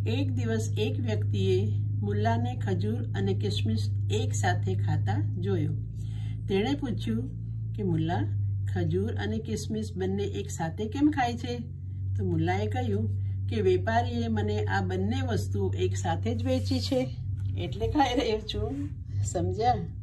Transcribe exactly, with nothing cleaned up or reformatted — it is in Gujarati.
એક દિવસ એક વ્યક્તિએ મુલ્લાને ખજૂર અને કિસમિસ એક સાથે ખાતા જોયો. તેણે પૂછ્યું કે મુલ્લા, ખજૂર અને કિસમિસ બંને એક સાથે કેમ ખાય છે? તો મુલ્લાએ કહ્યું કે વેપારીએ મને આ બંને વસ્તુ એક સાથે જ વેચી છે એટલે ખાઈ રહ્યો છું. સમજ્યા?